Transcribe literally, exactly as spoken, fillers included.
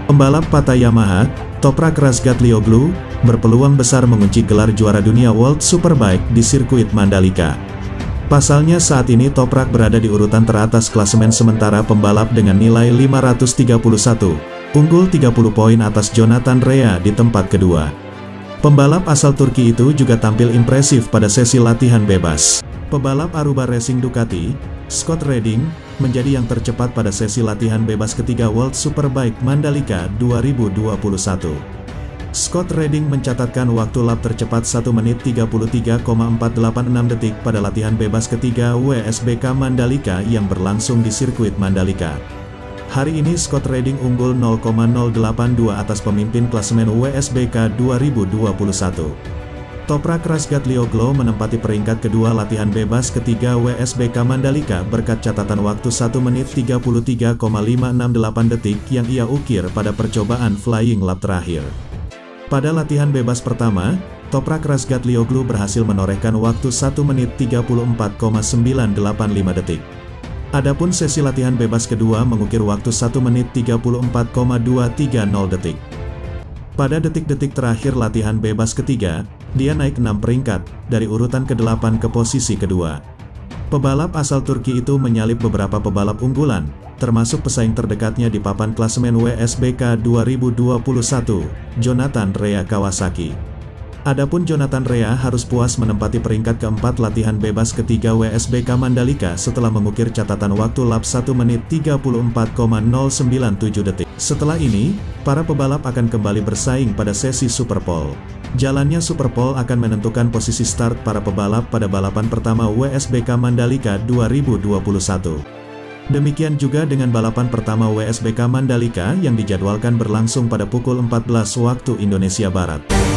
Pembalap Pata Yamaha, Toprak Razgatlioglu, berpeluang besar mengunci gelar juara dunia World Superbike di sirkuit Mandalika. Pasalnya saat ini Toprak berada di urutan teratas klasemen sementara pembalap dengan nilai lima ratus tiga puluh satu, unggul tiga puluh poin atas Jonathan Rea di tempat kedua. Pembalap asal Turki itu juga tampil impresif pada sesi latihan bebas. Pebalap Aruba Racing Ducati, Scott Redding, menjadi yang tercepat pada sesi latihan bebas ketiga World Superbike Mandalika dua ribu dua puluh satu. Scott Redding mencatatkan waktu lap tercepat satu menit tiga puluh tiga koma empat delapan enam detik pada latihan bebas ketiga W S B K Mandalika yang berlangsung di sirkuit Mandalika. Hari ini Scott Redding unggul nol koma nol delapan dua atas pemimpin klasemen W S B K dua ribu dua puluh satu. Toprak Razgatlioglu menempati peringkat kedua latihan bebas ketiga W S B K Mandalika berkat catatan waktu satu menit tiga puluh tiga koma lima enam delapan detik yang ia ukir pada percobaan flying lap terakhir. Pada latihan bebas pertama, Toprak Razgatlioglu berhasil menorehkan waktu satu menit tiga puluh empat koma sembilan delapan lima detik. Adapun sesi latihan bebas kedua mengukir waktu satu menit tiga puluh empat koma dua tiga nol detik. Pada detik-detik terakhir latihan bebas ketiga, dia naik enam peringkat, dari urutan kedelapan ke posisi kedua. Pebalap asal Turki itu menyalip beberapa pebalap unggulan, termasuk pesaing terdekatnya di papan klasemen W S B K dua ribu dua puluh satu, Jonathan Rea Kawasaki. Adapun Jonathan Rea harus puas menempati peringkat keempat latihan bebas ketiga W S B K Mandalika setelah mengukir catatan waktu lap satu menit tiga puluh empat koma nol sembilan tujuh detik. Setelah ini, para pebalap akan kembali bersaing pada sesi Superpole. Jalannya Superpole akan menentukan posisi start para pebalap pada balapan pertama W S B K Mandalika dua ribu dua puluh satu. Demikian juga dengan balapan pertama W S B K Mandalika yang dijadwalkan berlangsung pada pukul empat belas waktu Indonesia Barat.